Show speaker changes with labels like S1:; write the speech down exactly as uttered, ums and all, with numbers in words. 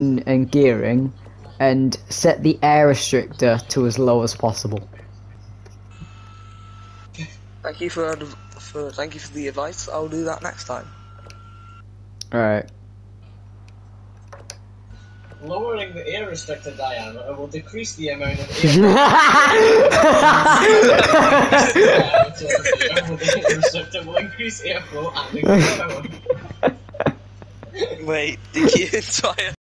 S1: and gearing, and set the air restrictor to as low as possible.
S2: Thank you for, for thank you for the advice. I'll do that next time.
S1: Alright.
S3: Lowering the air restrictor diameter will decrease the amount of air. The air restrictor will increase airflow and increase power.
S2: Wait, did you try